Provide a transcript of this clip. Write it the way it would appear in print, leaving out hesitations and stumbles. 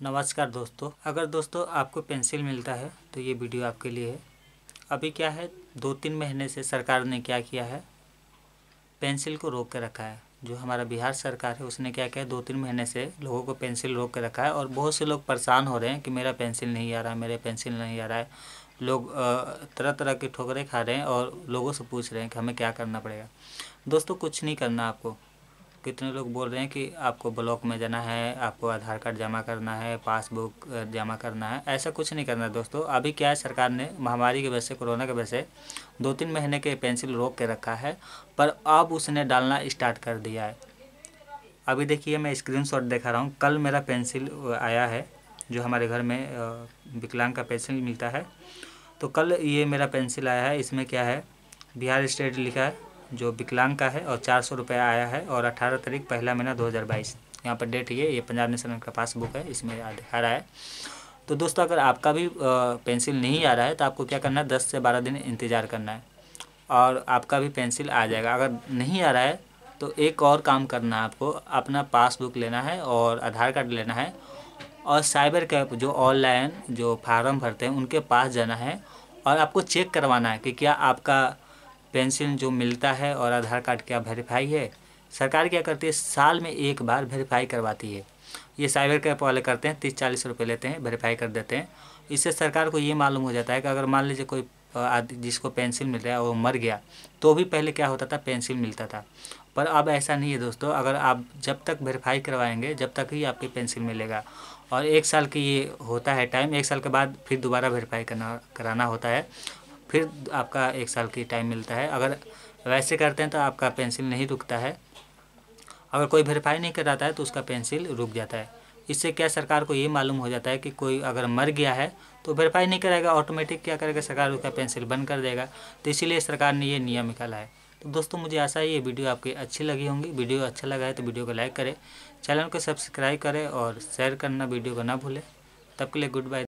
नमस्कार दोस्तों, अगर दोस्तों आपको पेंसिल मिलता है तो ये वीडियो आपके लिए है। अभी क्या है, 2-3 महीने से सरकार ने क्या किया है, पेंसिल को रोक के रखा है। जो हमारा बिहार सरकार है उसने क्या किया, 2-3 महीने से लोगों को पेंसिल रोक के रखा है और बहुत से लोग परेशान हो रहे हैं कि मेरा पेंसिल नहीं आ रहा है, मेरे पेंसिल नहीं आ रहा है। लोग तरह तरह की ठोकरें खा रहे हैं और लोगों से पूछ रहे हैं कि हमें क्या करना पड़ेगा। दोस्तों कुछ नहीं करना आपको। कितने लोग बोल रहे हैं कि आपको ब्लॉक में जाना है, आपको आधार कार्ड जमा करना है, पासबुक जमा करना है। ऐसा कुछ नहीं करना है दोस्तों। अभी क्या है, सरकार ने महामारी की वजह से, कोरोना की वजह से 2-3 महीने के पेंसिल रोक के रखा है, पर अब उसने डालना स्टार्ट कर दिया है। अभी देखिए, मैं स्क्रीनशॉट दिखा रहा हूँ। कल मेरा पेंसिल आया है, जो हमारे घर में विकलांग का पेंसिल मिलता है। तो कल ये मेरा पेंसिल आया है। इसमें क्या है, बिहार स्टेट लिखा है, जो विकलांग का है, और 400 रुपया आया है और 18 तारीख पहला महीना 2022। यहाँ पर डेट ये पंजाब नेशनल का पासबुक है, इसमें दिखा रहा है। तो दोस्तों अगर आपका भी पेंसिल नहीं आ रहा है तो आपको क्या करना है, 10 से 12 दिन इंतज़ार करना है और आपका भी पेंसिल आ जाएगा। अगर नहीं आ रहा है तो एक और काम करना है, आपको अपना पासबुक लेना है और आधार कार्ड लेना है और साइबर कैफ़े जो ऑनलाइन जो फार्म भरते हैं उनके पास जाना है और आपको चेक करवाना है कि क्या आपका पेंसिल जो मिलता है और आधार कार्ड क्या वेरीफाई है। सरकार क्या करती है, साल में एक बार वेरीफाई करवाती है। ये साइबर कैफ़े वाले करते हैं, 30-40 रुपये लेते हैं, वेरीफाई कर देते हैं। इससे सरकार को ये मालूम हो जाता है कि अगर मान लीजिए कोई जिसको पेंसिल मिल रहा है वो मर गया, तो भी पहले क्या होता था, पेंसिल मिलता था। पर अब ऐसा नहीं है दोस्तों। अगर आप जब तक वेरीफाई करवाएंगे जब तक ही आपकी पेंसिल मिलेगा। और 1 साल की ये होता है टाइम। 1 साल के बाद फिर दोबारा वेरीफाई कराना होता है, फिर आपका 1 साल की टाइम मिलता है। अगर वैसे करते हैं तो आपका पेंसिल नहीं रुकता है। अगर कोई वेरीफाई नहीं कराता है तो उसका पेंसिल रुक जाता है। इससे क्या, सरकार को ये मालूम हो जाता है कि कोई अगर मर गया है तो वेरीफाई नहीं करेगा, ऑटोमेटिक क्या करेगा, सरकार उसका पेंसिल बंद कर देगा। तो इसीलिए सरकार ने ये नियम निकाला है। तो दोस्तों मुझे आशा है ये वीडियो आपकी अच्छी लगी होंगी। वीडियो अच्छा लगा है तो वीडियो को लाइक करें, चैनल को सब्सक्राइब करें और शेयर करना वीडियो को ना भूलें। तब के लिए गुड बाय।